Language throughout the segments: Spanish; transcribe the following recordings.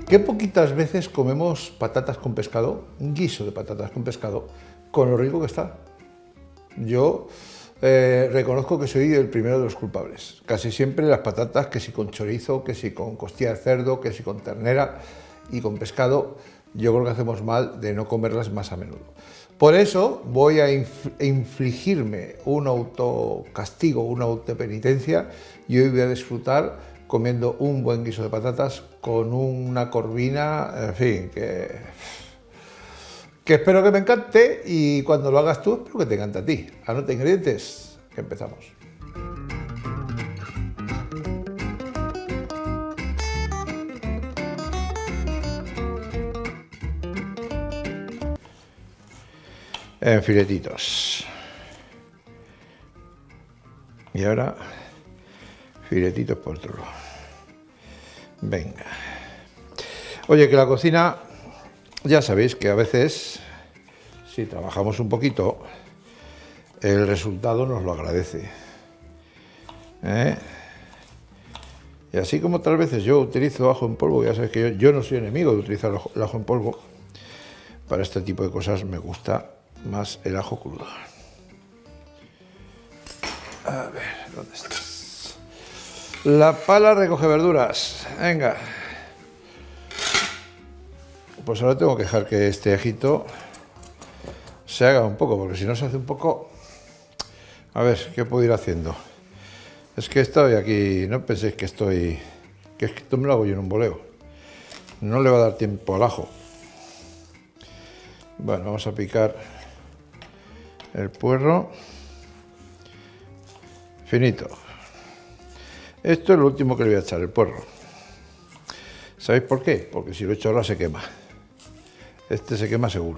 Qué poquitas veces comemos patatas con pescado, un guiso de patatas con pescado, con lo rico que está. Yo reconozco que soy el primero de los culpables. Casi siempre las patatas, que si con chorizo, que si con costilla de cerdo, que si con ternera y con pescado, yo creo que hacemos mal de no comerlas más a menudo. Por eso voy a infligirme un autocastigo, una autopenitencia, y hoy voy a disfrutar comiendo un buen guiso de patatas con una corvina, en fin, que espero que me encante, y cuando lo hagas tú, espero que te encante a ti. Anota ingredientes, que empezamos. En filetitos. Y ahora, filetitos por otro lado. Venga. Oye, que la cocina, ya sabéis que a veces, si trabajamos un poquito, el resultado nos lo agradece. Y así como otras veces yo utilizo ajo en polvo, ya sabéis que yo no soy enemigo de utilizar el ajo en polvo. Para este tipo de cosas me gusta más el ajo crudo. A ver, ¿dónde estás? La pala recoge verduras. Venga. Pues ahora tengo que dejar que este ajito se haga un poco, porque si no se hace un poco... A ver, ¿qué puedo ir haciendo? Es que estoy aquí, no penséis que estoy... que es que esto me lo hago yo en un boleo. No le va a dar tiempo al ajo. Bueno, vamos a picar el puerro. Finito. Esto es lo último que le voy a echar, el puerro. ¿Sabéis por qué? Porque si lo echo ahora se quema. Este se quema seguro.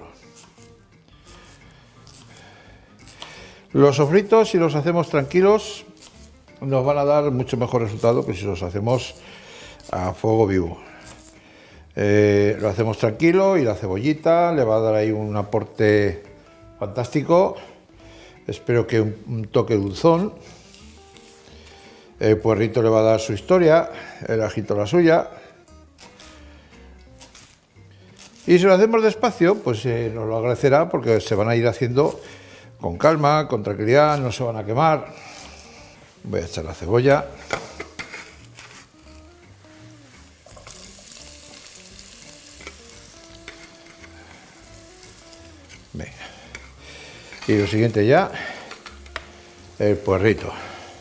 Los sofritos, si los hacemos tranquilos, nos van a dar mucho mejor resultado que si los hacemos a fuego vivo. Lo hacemos tranquilo y la cebollita le va a dar ahí un aporte fantástico. Espero que un toque dulzón. El puerrito le va a dar su historia, el ajito la suya. Y si lo hacemos despacio, pues nos lo agradecerá, porque se van a ir haciendo con calma, con tranquilidad, no se van a quemar. Voy a echar la cebolla. Venga. Y lo siguiente ya, el puerrito.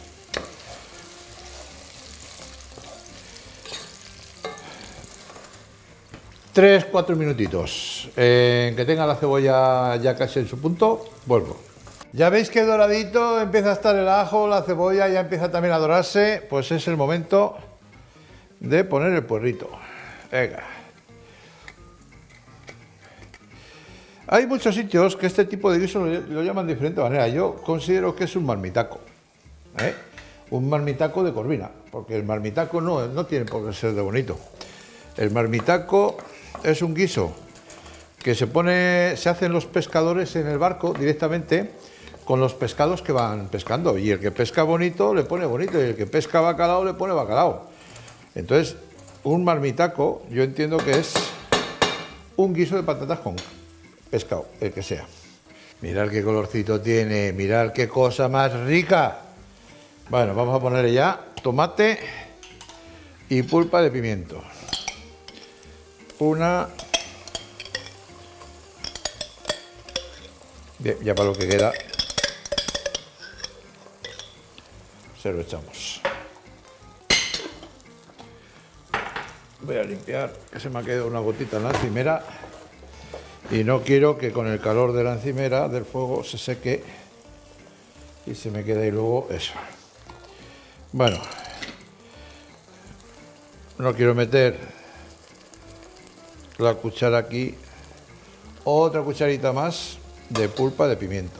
Tres, 4 minutitos. Que tenga la cebolla ya casi en su punto, vuelvo. Ya veis que doradito empieza a estar el ajo, la cebolla ya empieza también a dorarse, pues es el momento de poner el puerrito. Venga. Hay muchos sitios que este tipo de guiso lo llaman de diferente manera. Yo considero que es un marmitaco. Un marmitaco de corvina, porque el marmitaco no tiene por qué ser de bonito. El marmitaco es un guiso que se hacen los pescadores en el barco directamente con los pescados que van pescando, y el que pesca bonito le pone bonito, y el que pesca bacalao le pone bacalao. Entonces, un marmitaco yo entiendo que es un guiso de patatas con pescado, el que sea. Mirad qué colorcito tiene, mirad qué cosa más rica. Bueno, vamos a ponerle ya tomate y pulpa de pimiento. Una. Bien, ya para lo que queda se lo echamos. Voy a limpiar, que se me ha quedado una gotita en la encimera y no quiero que con el calor de la encimera, del fuego, se seque y se me quede ahí luego eso. Bueno, no quiero meter la cuchara aquí, otra cucharita más de pulpa de pimiento.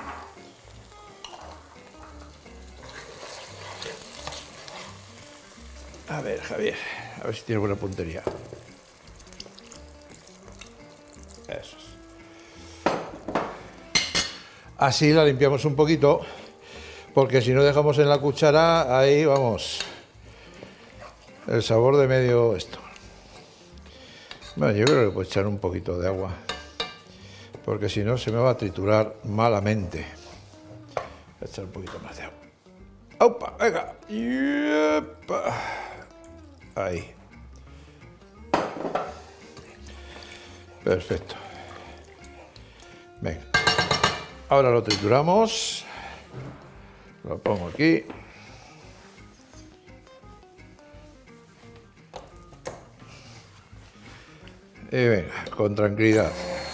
A ver, Javier, a ver si tiene buena puntería. Eso es. Así la limpiamos un poquito, porque si no dejamos en la cuchara, ahí vamos, el sabor de medio esto. Bueno, yo creo que le puedo echar un poquito de agua, porque si no se me va a triturar malamente. Voy a echar un poquito más de agua. ¡Opa! ¡Venga! ¡Yepa! Ahí. Perfecto. Venga. Ahora lo trituramos. Lo pongo aquí. Y venga, con tranquilidad.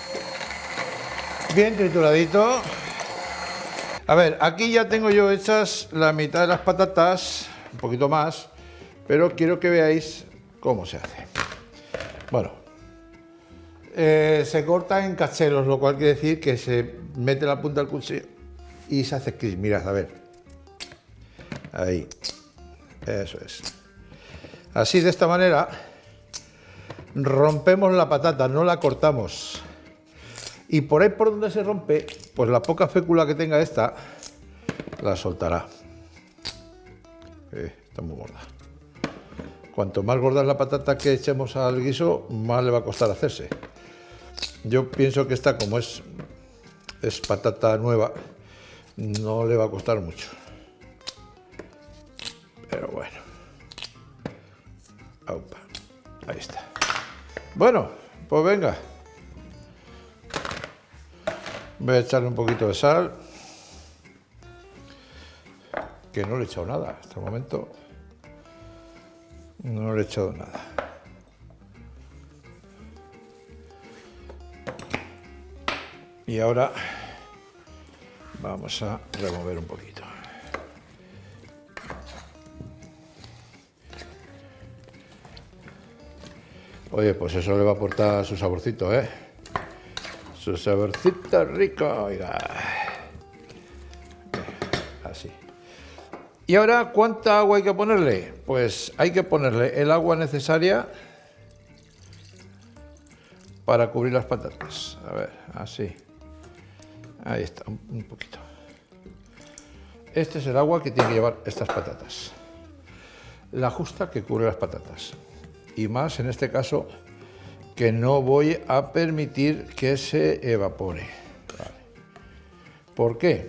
Bien trituradito. A ver, aquí ya tengo yo hechas la mitad de las patatas, un poquito más, pero quiero que veáis cómo se hace. Bueno, se corta en cacheros, lo cual quiere decir que se mete la punta del cuchillo y se hace crisp. Mirad, a ver. Ahí. Eso es. Así, de esta manera, rompemos la patata, no la cortamos. Y por ahí por donde se rompe, pues la poca fécula que tenga esta, la soltará. Está muy gorda. Cuanto más gorda es la patata que echemos al guiso, más le va a costar hacerse. Yo pienso que esta, como es patata nueva, no le va a costar mucho. Pero bueno. Aupa. Ahí está. Bueno, pues venga. Voy a echarle un poquito de sal, que no le he echado nada hasta el momento. No le he echado nada. Y ahora vamos a remover un poquito. Oye, pues eso le va a aportar su saborcito, ¿eh? Su saborcito rico, oiga. Así. Y ahora, ¿cuánta agua hay que ponerle? Pues hay que ponerle el agua necesaria para cubrir las patatas. A ver, así. Ahí está, un poquito. Este es el agua que tiene que llevar estas patatas. La justa que cubre las patatas. Y más en este caso, que no voy a permitir que se evapore. Vale. ¿Por qué?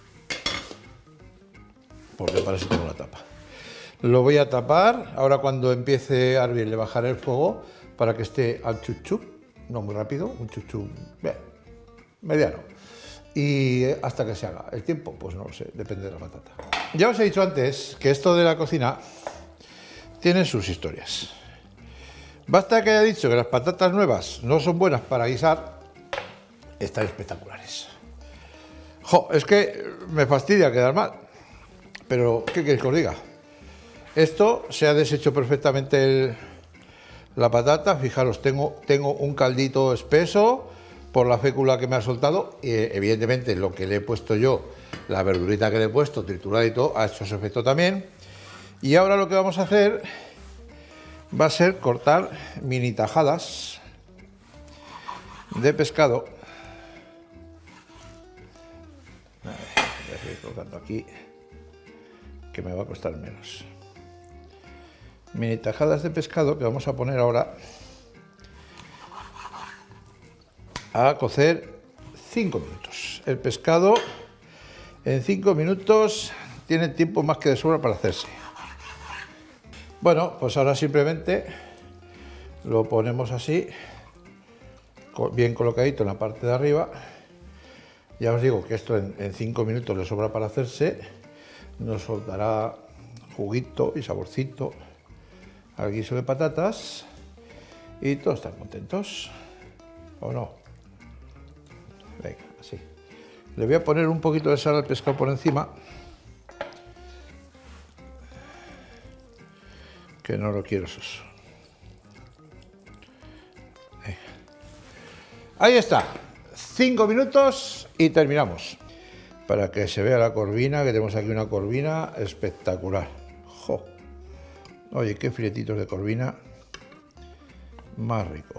Porque para eso tengo la tapa. Lo voy a tapar. Ahora cuando empiece a hervir le bajaré el fuego para que esté al chup-chup, no muy rápido, un chup-chup mediano. Y hasta que se haga. El tiempo, pues no lo sé, depende de la patata. Ya os he dicho antes que esto de la cocina tiene sus historias. Basta que haya dicho que las patatas nuevas no son buenas para guisar, están espectaculares. Jo, es que me fastidia quedar mal, pero ¿qué queréis que os diga? Esto se ha deshecho perfectamente la patata. Fijaros, tengo un caldito espeso por la fécula que me ha soltado y evidentemente lo que le he puesto yo, la verdurita que le he puesto, triturada y todo, ha hecho su efecto también. Y ahora lo que vamos a hacer va a ser cortar mini tajadas de pescado. Voy a seguir colocando aquí, que me va a costar menos. Mini tajadas de pescado que vamos a poner ahora a cocer 5 minutos. El pescado en 5 minutos tiene tiempo más que de sobra para hacerse. Bueno, pues ahora simplemente lo ponemos así, bien colocadito en la parte de arriba. Ya os digo que esto en 5 minutos le sobra para hacerse. Nos soltará juguito y saborcito al guiso de patatas y todos están contentos, ¿o no? Venga, así. Le voy a poner un poquito de sal al pescado por encima, que no lo quiero soso. Ahí está, 5 minutos y terminamos. Para que se vea la corvina, que tenemos aquí una corvina espectacular. ¡Jo! Oye, qué filetitos de corvina más rico.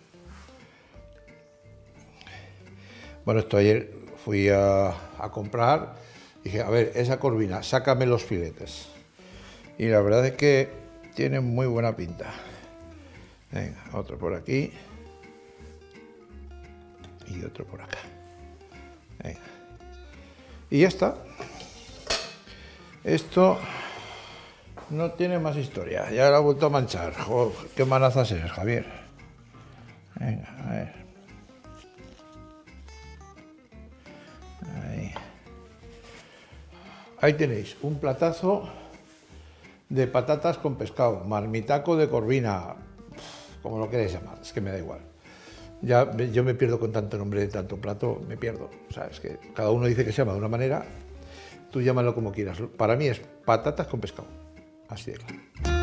Bueno, esto ayer fui a comprar, dije, a ver, esa corvina, sácame los filetes. Y la verdad es que tiene muy buena pinta. Venga, otro por aquí. Y otro por acá. Venga. Y ya está. Esto no tiene más historia. Ya lo ha vuelto a manchar. Joder, qué manazas eres, Javier. Venga, a ver. Ahí. Ahí tenéis un platazo de patatas con pescado, marmitaco de Corvina, como lo queréis llamar, es que me da igual. Ya yo me pierdo con tanto nombre de tanto plato, me pierdo. O sea, es que cada uno dice que se llama de una manera, tú llámalo como quieras. Para mí es patatas con pescado, así de claro.